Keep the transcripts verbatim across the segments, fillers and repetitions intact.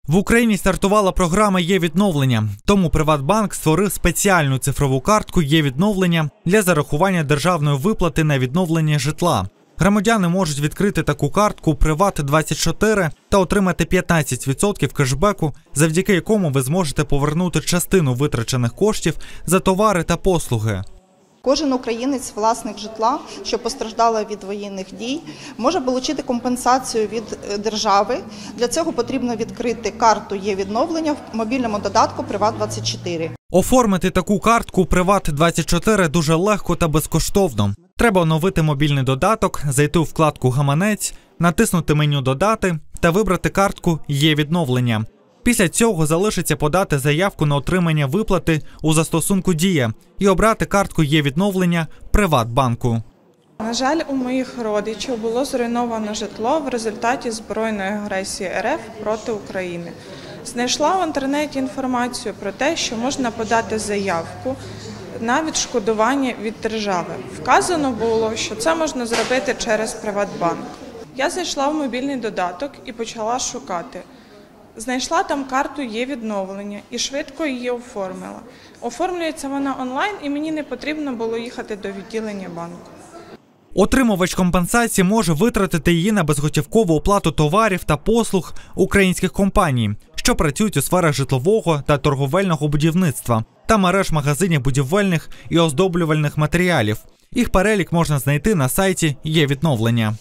В Україні стартувала програма «Є-відновлення». Тому «Приватбанк» створив спеціальну цифрову картку «Є-відновлення» для зарахування державної виплати на відновлення житла. Громадяни можуть відкрити таку картку «Приват двадцять чотири» та отримати п'ятнадцять відсотків кешбеку, завдяки якому ви зможете повернути частину витрачених коштів за товари та послуги. Кожен українець, власник житла, що постраждало від воєнних дій, може отримати компенсацію від держави. Для цього потрібно відкрити карту «Є-відновлення» в мобільному додатку «Приват двадцять чотири». Оформити таку картку «Приват двадцять чотири» дуже легко та безкоштовно. Треба оновити мобільний додаток, зайти у вкладку «Гаманець», натиснути меню «Додати» та вибрати картку «Є-відновлення». Після цього залишиться подати заявку на отримання виплати у застосунку «Дія» і обрати картку «Є-відновлення» Приватбанку. На жаль, у моїх родичів було зруйновано житло в результаті збройної агресії РФ проти України. Знайшла в інтернеті інформацію про те, що можна подати заявку на відшкодування від держави. Вказано було, що це можна зробити через Приватбанк. Я зайшла в мобільний додаток і почала шукати. Знайшла там карту «Є-відновлення» і швидко її оформила. Оформлюється вона онлайн, і мені не потрібно було їхати до відділення банку. Отримувач компенсації може витратити її на безготівкову оплату товарів та послуг українських компаній, що працюють у сферах житлового та торговельного будівництва та мереж магазинів будівельних і оздоблювальних матеріалів. Їх перелік можна знайти на сайті «Є-відновлення».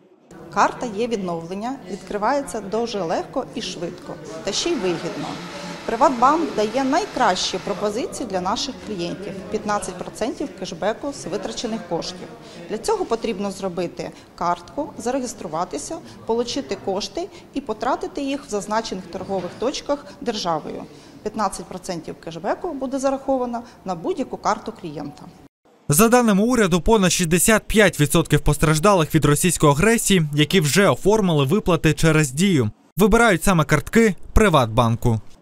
Карта «Є-відновлення» відкривається дуже легко і швидко, та ще й вигідно. Приватбанк дає найкращі пропозиції для наших клієнтів – п'ятнадцять відсотків кешбеку з витрачених коштів. Для цього потрібно зробити картку, зареєструватися, отримати кошти і потратити їх в зазначених торгових точках державою. п'ятнадцять відсотків кешбеку буде зараховано на будь-яку карту клієнта. За даними уряду, понад шістдесят п'ять відсотків постраждалих від російської агресії, які вже оформили виплати через «Дію», вибирають саме картки Приватбанку.